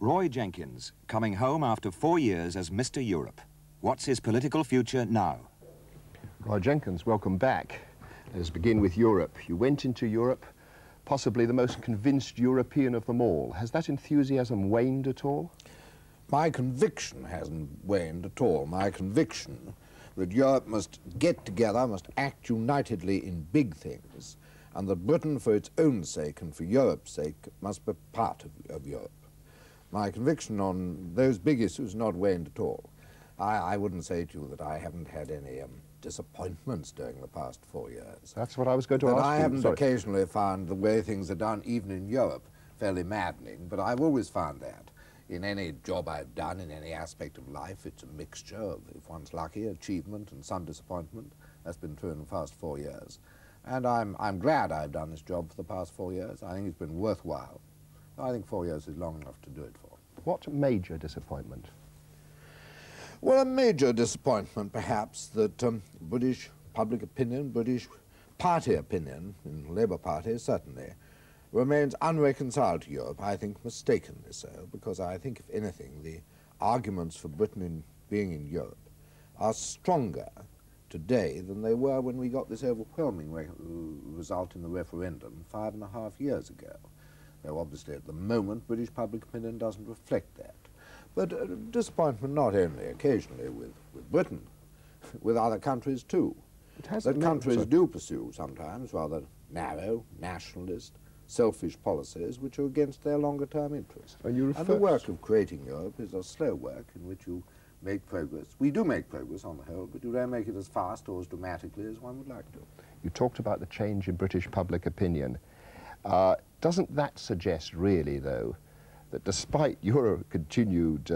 Roy Jenkins, coming home after 4 years as Mr. Europe. What's his political future now? Roy Jenkins, welcome back. Let's begin with Europe. You went into Europe, possibly the most convinced European of them all. Has that enthusiasm waned at all? My conviction hasn't waned at all. My conviction that Europe must get together, must act unitedly in big things, and that Britain, for its own sake and for Europe's sake, must be part of Europe. My conviction on those big issues not waned at all. I wouldn't say to you that I haven't had any disappointments during the past 4 years. That's what I was going to ask you. I haven't occasionally found the way things are done, even in Europe, fairly maddening, but I've always found that. In any job I've done, in any aspect of life, it's a mixture of, if one's lucky, achievement and some disappointment. That's been true in the past 4 years. And I'm glad I've done this job for the past 4 years. I think it's been worthwhile. I think 4 years is long enough to do it for. What major disappointment? Well, a major disappointment, perhaps, that British public opinion, British party opinion, in the Labour Party certainly, remains unreconciled to Europe, I think mistakenly so, because I think, if anything, the arguments for Britain in being in Europe are stronger today than they were when we got this overwhelming result in the referendum 5.5 years ago. Though obviously at the moment British public opinion doesn't reflect that. But disappointment not only occasionally with Britain, with other countries too. That countries do pursue sometimes rather narrow, nationalist, selfish policies which are against their longer-term interests. And the work of creating Europe is a slow work in which you make progress. We do make progress on the whole, but you don't make it as fast or as dramatically as one would like to. You talked about the change in British public opinion. Doesn't that suggest, really, though, that despite your continued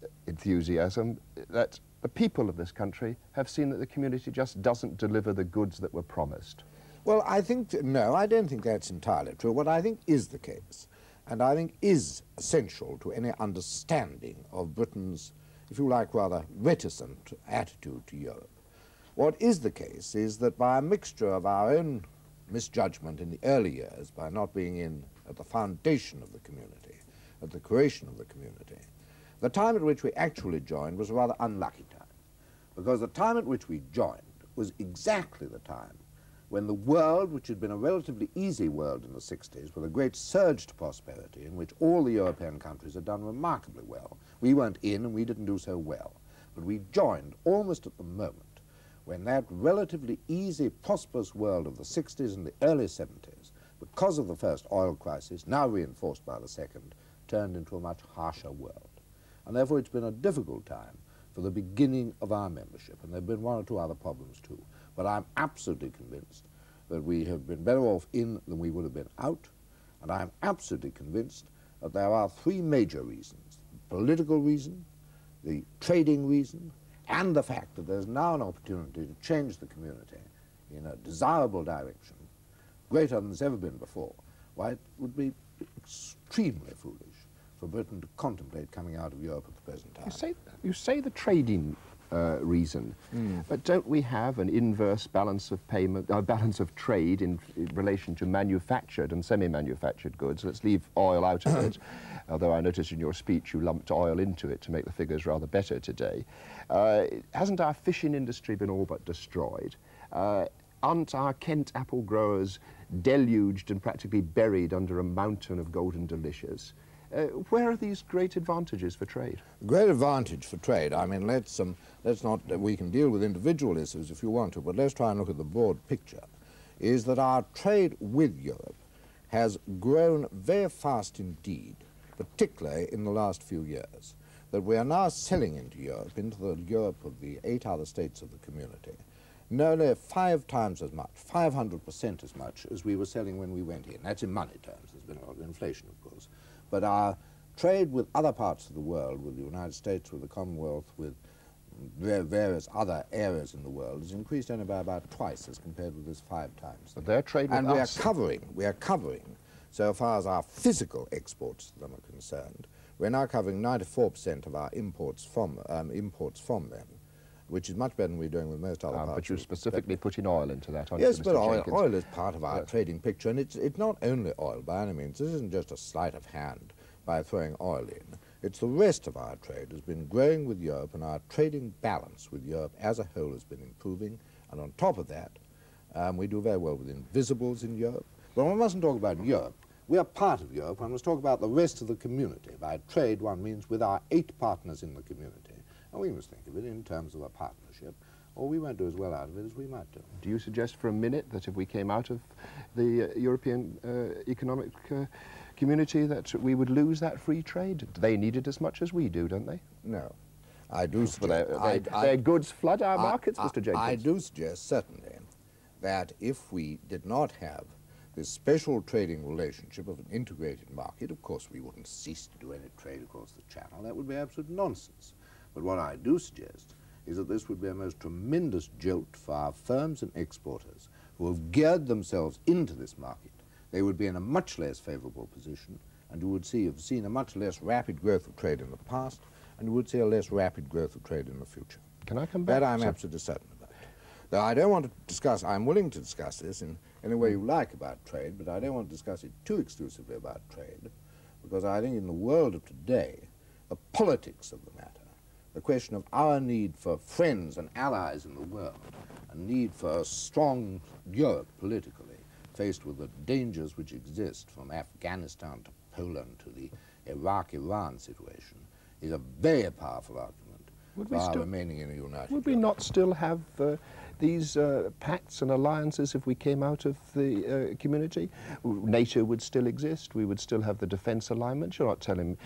enthusiasm, that the people of this country have seen that the community just doesn't deliver the goods that were promised? Well, no, I don't think that's entirely true. What I think is the case, and I think is essential to any understanding of Britain's, if you like, rather reticent attitude to Europe. What is the case is that by a mixture of our own misjudgment in the early years, by not being in at the foundation of the community, at the creation of the community, the time at which we actually joined was a rather unlucky time, because the time at which we joined was exactly the time when the world, which had been a relatively easy world in the 60s, with a great surge to prosperity in which all the European countries had done remarkably well. We weren't in and we didn't do so well, but we joined almost at the moment when that relatively easy, prosperous world of the 60s and the early 70s, because of the first oil crisis, now reinforced by the second, turned into a much harsher world. And therefore it's been a difficult time for the beginning of our membership, and there have been one or two other problems too. But I'm absolutely convinced that we have been better off in than we would have been out, and I'm absolutely convinced that there are three major reasons: the political reason, the trading reason, and the fact that there's now an opportunity to change the community in a desirable direction, greater than there's ever been before. Why, it would be extremely foolish for Britain to contemplate coming out of Europe at the present time. You say the trading reason, but don't we have an inverse balance of payment, balance of trade in relation to manufactured and semi-manufactured goods? Let's leave oil out of it, although I noticed in your speech you lumped oil into it to make the figures rather better today. Hasn't our fishing industry been all but destroyed? Aren't our Kent apple growers deluged and practically buried under a mountain of golden delicious? Where are these great advantages for trade? Great advantage for trade. I mean, let's not, we can deal with individual issues if you want to, but let's try and look at the broad picture, is that our trade with Europe has grown very fast indeed, particularly in the last few years, that we are now selling into Europe, into the Europe of the 8 other states of the community, nearly 5 times as much, 500% as much as we were selling when we went in. That's in money terms. There's been a lot of inflation, of course. But our trade with other parts of the world, with the United States, with the Commonwealth, with various other areas in the world, has increased only by about twice as compared with this 5 times. But their trade with us. And we are covering, so far as our physical exports to them are concerned, we're now covering 94% of our imports from them, which is much better than we're doing with most other parts. But you're specifically putting oil into that, aren't you, yes, Mr. but oil is part of our Yes. trading picture, and it's not only oil by any means. This isn't just a sleight of hand by throwing oil in. It's the rest of our trade has been growing with Europe, and our trading balance with Europe as a whole has been improving. And on top of that, we do very well with invisibles in Europe. But one mustn't talk about Europe. We are part of Europe. One must talk about the rest of the community. By trade, one means with our 8 partners in the community. And we must think of it in terms of a partnership, or we won't do as well out of it as we might do. Do you suggest for a minute that if we came out of the European economic community that we would lose that free trade? They need it as much as we do, don't they? No. I do suggest... Their goods flood our markets, Mr. Jenkins. I do suggest, certainly, that if we did not have this special trading relationship of an integrated market, of course we wouldn't cease to do any trade across the Channel. That would be absolute nonsense. But what I do suggest is that this would be a most tremendous jolt for our firms and exporters who have geared themselves into this market. They would be in a much less favorable position, and you would have seen a much less rapid growth of trade in the past, and you would see a less rapid growth of trade in the future. Can I come back? That I'm absolutely certain about. Though I don't want to discuss, I'm willing to discuss this in any way you like about trade, but I don't want to discuss it too exclusively about trade, because I think in the world of today, the politics of the matter, the question of our need for friends and allies in the world, a need for a strong Europe politically, faced with the dangers which exist from Afghanistan to Poland to the Iraq-Iran situation, is a very powerful argument for our remaining in a united Would we not still have these pacts and alliances if we came out of the community? NATO would still exist. We would still have the defence alignment. You're not telling...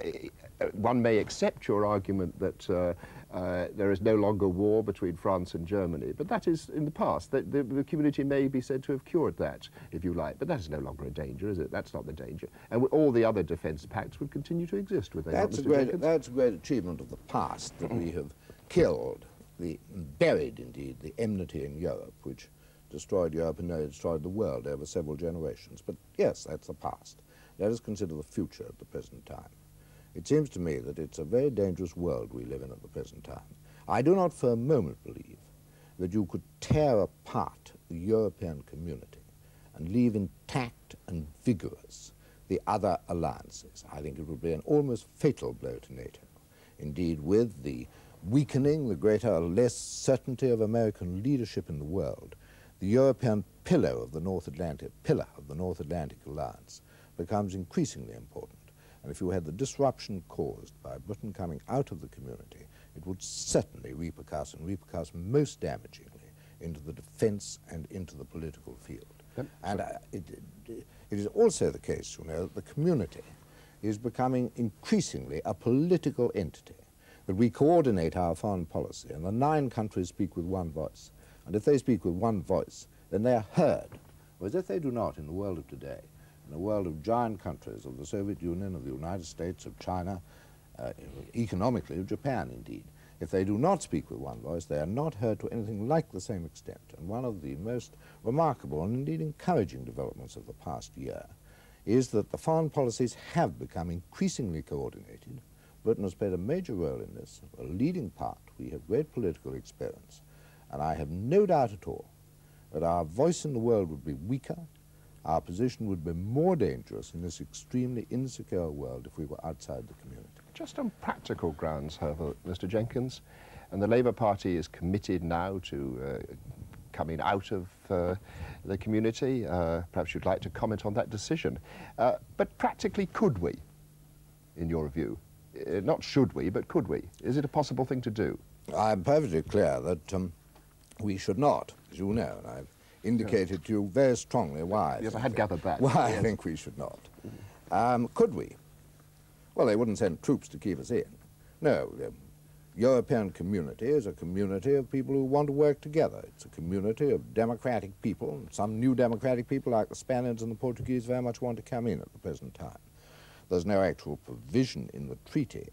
one may accept your argument that there is no longer war between France and Germany, but that is in the past. The community may be said to have cured that, if you like, but that is no longer a danger, is it? That's not the danger. And all the other defence pacts would continue to exist, would they not, Mr. Jenkins? That's a great achievement of the past, that we have killed, buried indeed, the enmity in Europe, which destroyed Europe and nearly destroyed the world over several generations. But yes, that's the past. Let us consider the future at the present time. It seems to me that it's a very dangerous world we live in at the present time. I do not for a moment believe that you could tear apart the European community and leave intact and vigorous the other alliances. I think it would be an almost fatal blow to NATO. Indeed, with the weakening, the greater or less certainty of American leadership in the world, the European pillar of the North Atlantic Alliance becomes increasingly important. And if you had the disruption caused by Britain coming out of the community, it would certainly repercuss, and repercuss most damagingly, into the defence and into the political field. And it is also the case, you know, that the community is becoming increasingly a political entity, that we coordinate our foreign policy, and the 9 countries speak with one voice. And if they speak with one voice, then they are heard. Whereas if they do not in the world of today, in a world of giant countries, of the Soviet Union, of the United States, of China, economically of Japan indeed, if they do not speak with one voice, they are not heard to anything like the same extent. And one of the most remarkable and indeed encouraging developments of the past year is that the foreign policies have become increasingly coordinated. Britain has played a major role in this, a leading part. We have great political experience. And I have no doubt at all that our voice in the world would be weaker, our position would be more dangerous in this extremely insecure world if we were outside the community. Just on practical grounds, however, Mr. Jenkins, and the Labour Party is committed now to coming out of the community. Perhaps you'd like to comment on that decision. But practically, could we, in your view? Not should we, but could we? Is it a possible thing to do? I'm perfectly clear that we should not, as you know, and I've indicated to you very strongly why. Yes, I had gathered that. Why yes. I think we should not. Could we? Well, they wouldn't send troops to keep us in. No, the European community is a community of people who want to work together. It's a community of democratic people, and some new democratic people like the Spaniards and the Portuguese very much want to come in at the present time. There's no actual provision in the treaty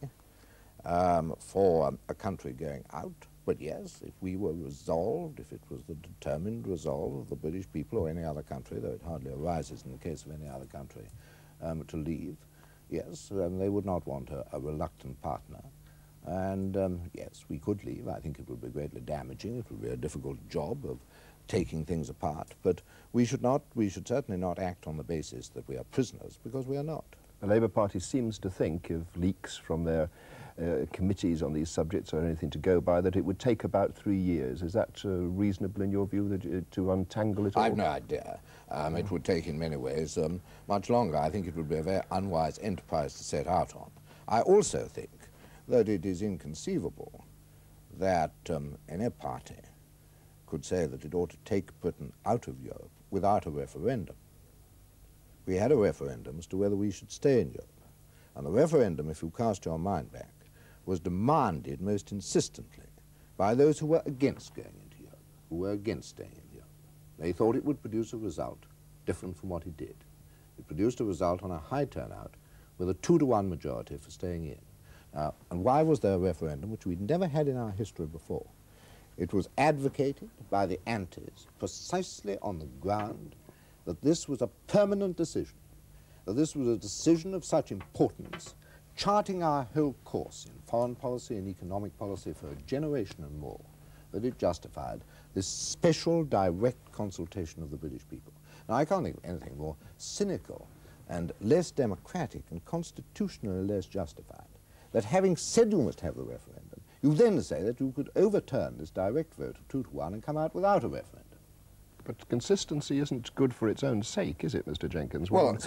for a country going out. But yes, if we were resolved, if it was the determined resolve of the British people or any other country, though it hardly arises in the case of any other country, to leave, yes, they would not want a reluctant partner. And yes, we could leave. I think it would be greatly damaging. It would be a difficult job of taking things apart. But we should certainly not act on the basis that we are prisoners, because we are not. The Labour Party seems to think, if leaks from their committees on these subjects are anything to go by, that it would take about 3 years. Is that reasonable in your view, that, to untangle it all? I've no idea. It would take in many ways much longer. I think it would be a very unwise enterprise to set out on. I also think that it is inconceivable that any party could say that it ought to take Britain out of Europe without a referendum. We had a referendum as to whether we should stay in Europe. And the referendum, if you cast your mind back, was demanded most insistently by those who were against going into Europe, who were against staying in Europe. They thought it would produce a result different from what it did. It produced a result on a high turnout with a 2-to-1 majority for staying in. And why was there a referendum, which we'd never had in our history before? It was advocated by the antis precisely on the ground that this was a permanent decision, that this was a decision of such importance, charting our whole course in foreign policy and economic policy for a generation and more, that it justified this special direct consultation of the British people. Now, I can't think of anything more cynical and less democratic and constitutionally less justified, that having said you must have the referendum, you then say that you could overturn this direct vote of 2-to-1 and come out without a referendum. But consistency isn't good for its own sake, is it, Mr. Jenkins? Well,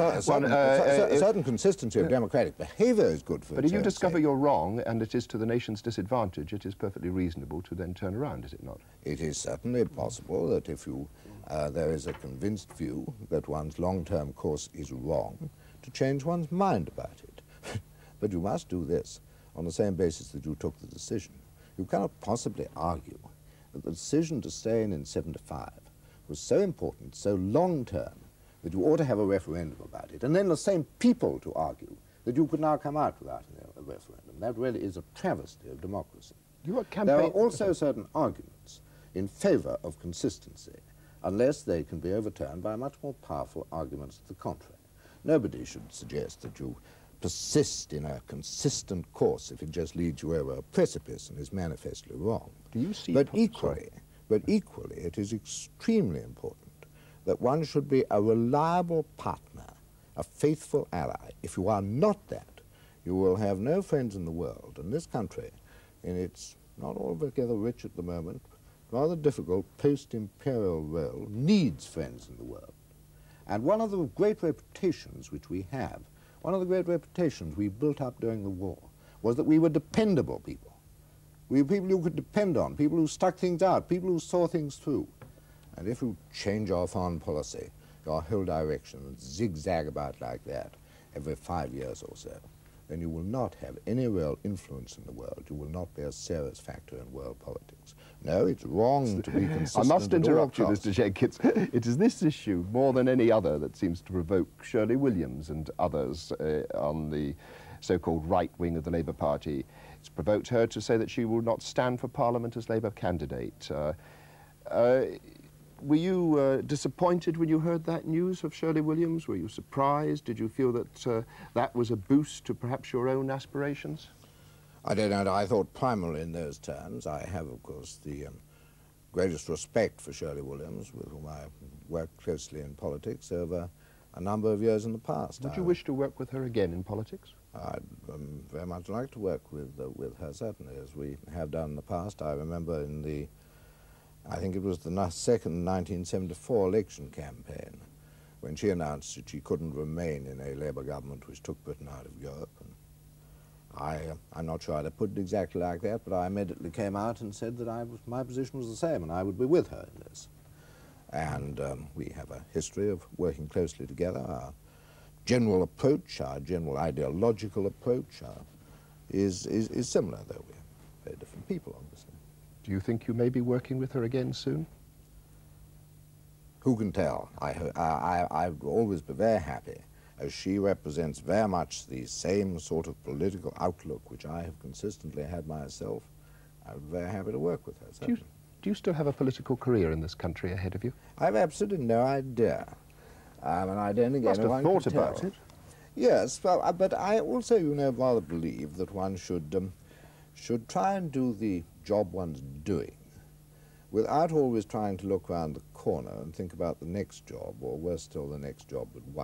certain consistency of democratic behaviour is good for its own sake. But if you discover you're wrong and it is to the nation's disadvantage, it is perfectly reasonable to then turn around, is it not? It is certainly possible that if you, there is a convinced view that one's long-term course is wrong, to change one's mind about it. But you must do this on the same basis that you took the decision. You cannot possibly argue that the decision to stay in 75 was so important, so long-term, that you ought to have a referendum about it, and then the same people to argue that you could now come out without a referendum. That really is a travesty of democracy. There are also certain arguments in favour of consistency, unless they can be overturned by much more powerful arguments to the contrary. Nobody should suggest that you persist in a consistent course if it just leads you over a precipice and is manifestly wrong. Do you see... But equally, it is extremely important that one should be a reliable partner, a faithful ally. If you are not that, you will have no friends in the world. And this country, in its not altogether rich at the moment, rather difficult post-imperial role, needs friends in the world. And one of the great reputations which we have, one of the great reputations we built up during the war, was that we were dependable people. We were people you could depend on, people who stuck things out, people who saw things through. And if you change our foreign policy, your whole direction, and zigzag about like that every 5 years or so, then you will not have any real influence in the world. You will not be a serious factor in world politics. No, it's wrong to be consistent. I must interrupt you, Mr. Jenkins. It is this issue, more than any other, that seems to provoke Shirley Williams and others on the so-called right wing of the Labour Party. It's provoked her to say that she will not stand for Parliament as Labour candidate. Were you disappointed when you heard that news of Shirley Williams? Were you surprised? Did you feel that that was a boost to perhaps your own aspirations? I don't know. I thought primarily in those terms. I have, of course, the greatest respect for Shirley Williams, with whom I worked closely in politics over a number of years in the past. Would you wish to work with her again in politics? I'd very much like to work with her, certainly, as we have done in the past. I remember in the, I think it was the second 1974 election campaign, when she announced that she couldn't remain in a Labour government which took Britain out of Europe. And I'm not sure I'd have put it exactly like that, but I immediately came out and said that my position was the same, and I would be with her in this. And we have a history of working closely together. Our general approach, our general ideological approach is similar, though we're very different people, obviously. Do you think you may be working with her again soon? Who can tell? I would always be very happy, as she represents very much the same sort of political outlook which I have consistently had myself. I would be very happy to work with her, certainly. Do you still have a political career in this country ahead of you? I have absolutely no idea. And I don't think must anyone have thought can about tell. it. Yes, well, but I also, you know, rather believe that one should try and do the job one's doing without always trying to look round the corner and think about the next job, or worse still, the next job but one.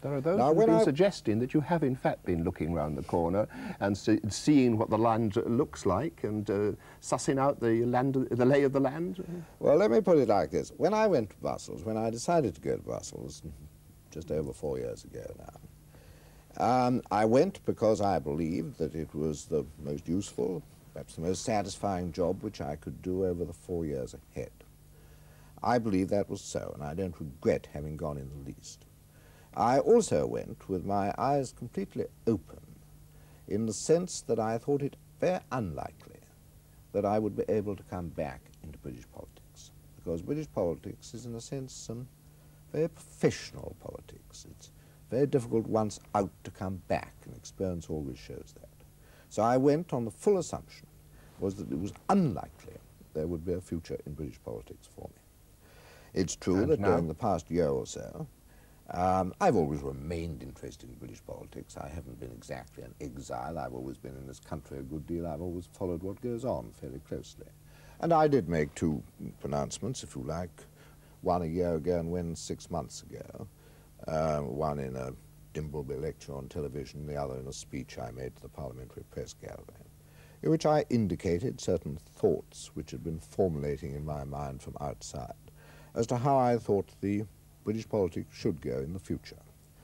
There are those Now, who've when been suggesting that you have in fact been looking round the corner and seeing what the land looks like and sussing out the lay of the land. Well, let me put it like this. When I went to Brussels, when I decided to go to Brussels, just over 4 years ago now, I went because I believed that it was the most useful, perhaps the most satisfying job which I could do over the 4 years ahead. I believe that was so, and I don't regret having gone in the least. I also went with my eyes completely open, in the sense that I thought it very unlikely that I would be able to come back into British politics, because British politics is, in a sense, very professional politics. It's very difficult once out to come back, and experience always shows that. So I went on the full assumption was that it was unlikely there would be a future in British politics for me. It's true that during the past year or so, I've always remained interested in British politics. I haven't been exactly an exile. I've always been in this country a good deal. I've always followed what goes on fairly closely. And I did make 2 pronouncements, if you like, one a year ago and one 6 months ago, one in a Dimbleby lecture on television, the other in a speech I made to the Parliamentary Press Gallery, in which I indicated certain thoughts which had been formulating in my mind from outside as to how I thought the British politics should go in the future.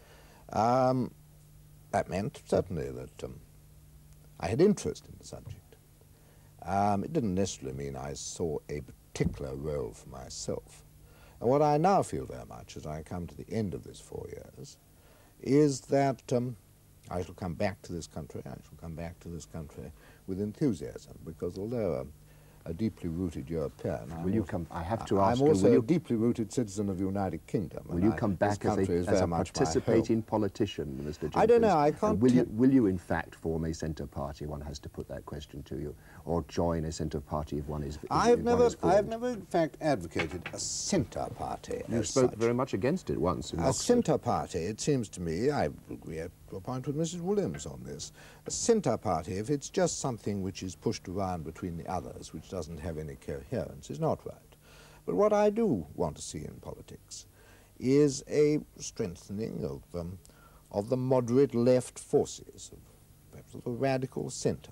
That meant, certainly, that I had interest in the subject. It didn't necessarily mean I saw a particular role for myself. And what I now feel very much as I come to the end of this 4 years is that I shall come back to this country, with enthusiasm, because although a deeply rooted European, I have to ask I'm you, also a deeply rooted citizen of the United Kingdom. Will you come back as a participating politician, Mr. Jenkins? I don't know, I can't... Will you in fact form a centre party? One has to put that question to you. Or join a centre party if one is I have never in fact advocated a centre party. You spoke very much against it once. A centre party, it seems to me, I agree to a point with Mrs. Williams on this, a centre party, if it's just something which is pushed around between the others, which doesn't have any coherence, is not right. But what I do want to see in politics is a strengthening of the moderate left forces, perhaps of the radical centre.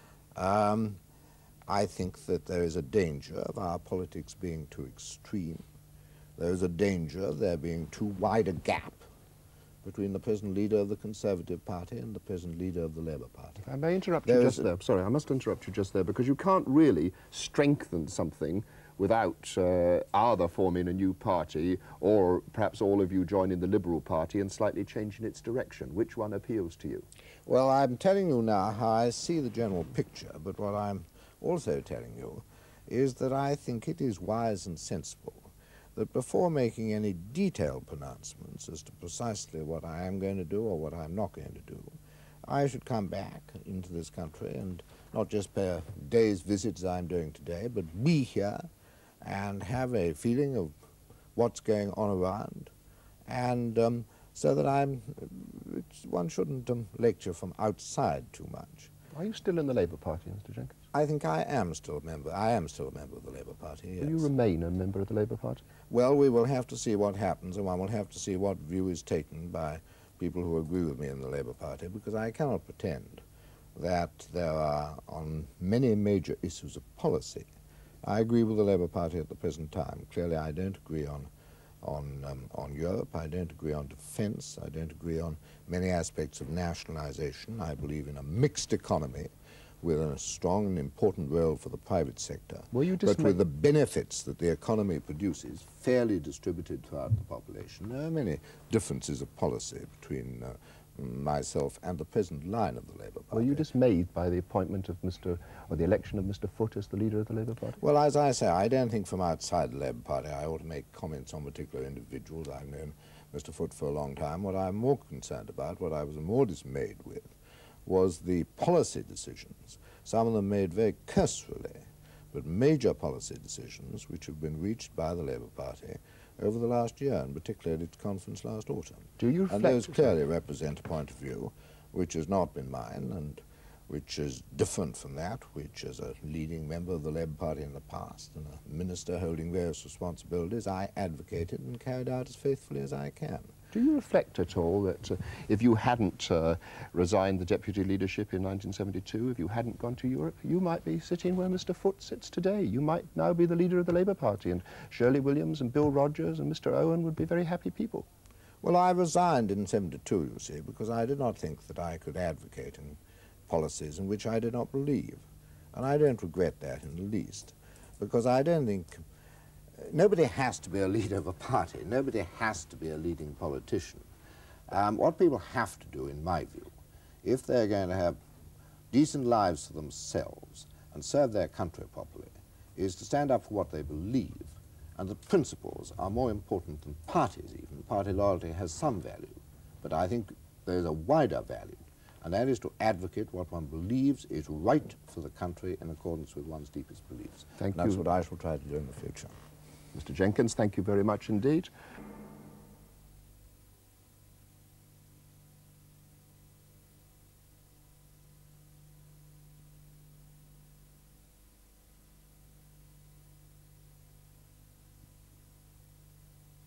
I think that there is a danger of our politics being too extreme. There is a danger of there being too wide a gap between the present leader of the Conservative Party and the present leader of the Labour Party. I may interrupt you just there. Sorry, I must interrupt you just there, because you can't really strengthen something without either forming a new party or perhaps all of you joining the Liberal Party and slightly changing its direction. Which one appeals to you? Well, I'm telling you now how I see the general picture, but what I'm also telling you is that I think it is wise and sensible that before making any detailed pronouncements as to precisely what I am going to do or what I'm not going to do, I should come back into this country and not just pay a day's visit as I'm doing today, but be here and have a feeling of what's going on around, and so that one shouldn't lecture from outside too much. Are you still in the Labour Party, Mr. Jenkins? I think I am still a member. I am still a member of the Labour Party, yes. Will you remain a member of the Labour Party? Well, we will have to see what happens, and one will have to see what view is taken by people who agree with me in the Labour Party, because I cannot pretend that there are, on many major issues of policy, I agree with the Labour Party at the present time. Clearly, I don't agree on Europe, I don't agree on defence, I don't agree on many aspects of nationalisation. I believe in a mixed economy with a strong and important role for the private sector, but with the benefits that the economy produces fairly distributed throughout the population. There are many differences of policy between myself and the present line of the Labour Party. Were you dismayed by the appointment of the election of Mr. Foote as the leader of the Labour Party? Well, as I say, I don't think from outside the Labour Party I ought to make comments on particular individuals. I've known Mr. Foote for a long time. What I'm more concerned about, what I was more dismayed with, was the policy decisions, some of them made very cursorily, but major policy decisions which have been reached by the Labour Party over the last year, and particularly at its conference last autumn. Do you and those clearly represent a point of view which has not been mine, and which is different from that which, as a leading member of the Labour Party in the past and a minister holding various responsibilities, I advocated and carried out as faithfully as I can. Do you reflect at all that if you hadn't resigned the deputy leadership in 1972, if you hadn't gone to Europe, you might be sitting where Mr. Foote sits today? You might now be the leader of the Labour Party, and Shirley Williams and Bill Rogers and Mr. Owen would be very happy people. Well, I resigned in 72, you see, because I did not think that I could advocate in policies in which I did not believe. And I don't regret that in the least, because I don't think... Nobody has to be a leader of a party. Nobody has to be a leading politician. What people have to do, in my view, if they're going to have decent lives for themselves and serve their country properly, is to stand up for what they believe. And the principles are more important than parties even. Party loyalty has some value, but I think there's a wider value, and that is to advocate what one believes is right for the country in accordance with one's deepest beliefs. Thank you. That's what I shall try to do in the future. Mr. Jenkins, thank you very much indeed.